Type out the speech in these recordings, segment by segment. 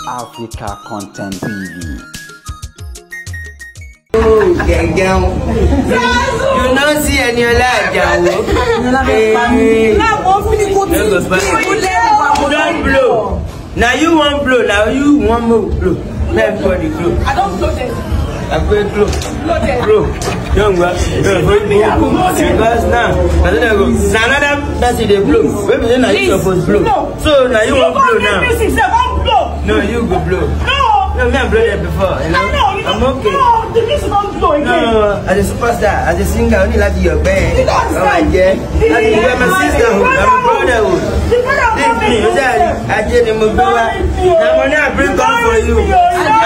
Africa Content TV. Oh, Zazu! You don't see Eniola Ajao. Don't blow. Now you want blow. Now you want more blow. Everybody blow. I don't blow them. I go blow. Blow. Don't go. Because now another person they blow. Maybe then you supposed blow. No. So now you want blow now. No, you go blow. No, me I blow there before. You know? I'm okay. No, the music don't blow again. No, as a superstar, as a singer, only like your band. You don't understand. You are my sisterhood, I'm a brotherhood. This me, I did him a blow. I bring up for you. I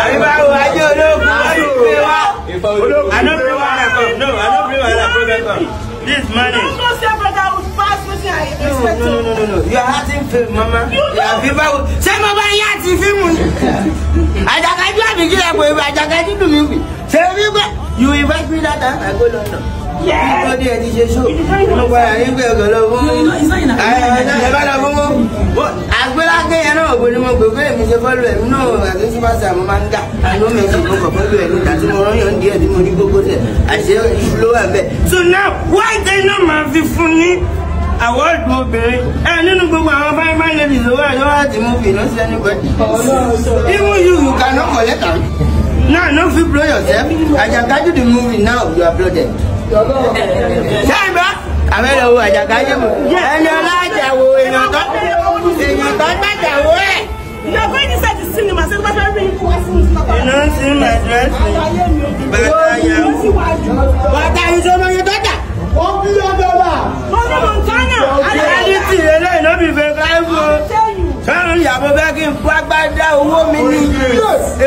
don't play while I come. No, I don't play while I come. This money. No. You are hurting film, Mama. You are people. Say, Mama, you are hurting film. I you invite me that time, I go London. Yeah. I so now, why they not my funny? I want movie, and then go find my ladies. I don't have to movie, not anybody. Even you cannot collect them. Now, no, if you blow yourself, I can get you the movie now. You are bloated. I made a way. I got you. And you like that way. You're going inside the cinema. So what's very important? You don't see my dress. But I am. What are you doing, your daughter? Tell you.